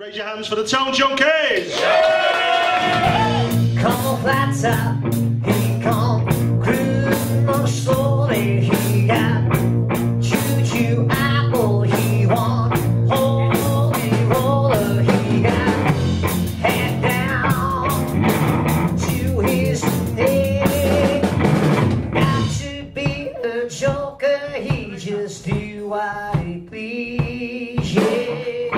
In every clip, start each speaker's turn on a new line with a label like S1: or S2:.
S1: Raise your hands for the Tone Junkies!
S2: Come on, flats up, he come cruising on slowly. He got choo-choo apple, he want holy roller. He got head down to his neck. Got to be a joker, he just do what he please, yeah.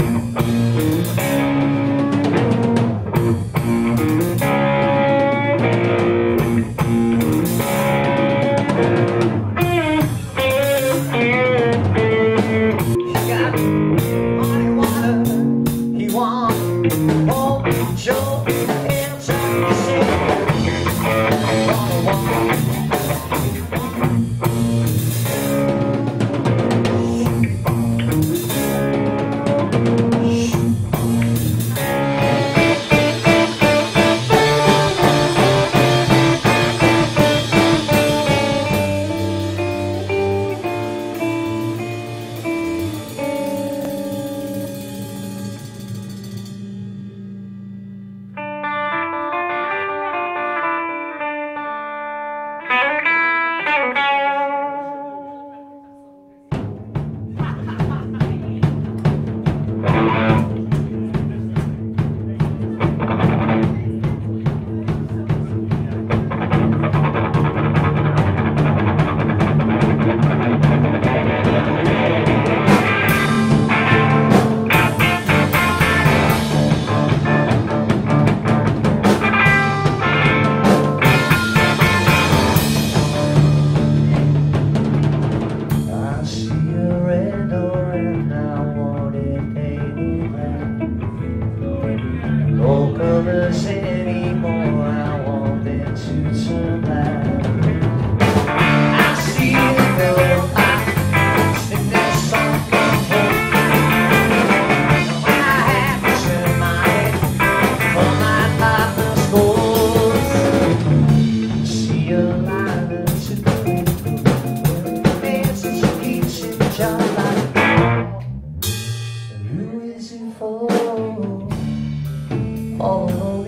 S2: Anymore, I want them to turn back. I see the girl, I sing this song from home. When I have to turn my head for my partner's goals. See a line of two dances to keeps in each other. And who is it for? All alone.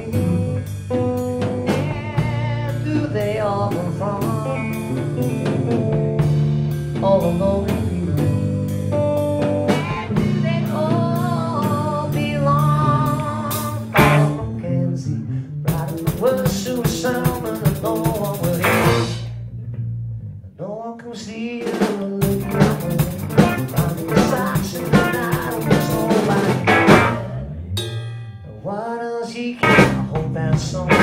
S2: They all come from all alone with you. They all belong. From Kenzie, writing the word suicide, but no one will hear. No one can see you looking away. From the socks in the night, there's nobody. Why does he care? I hope that song.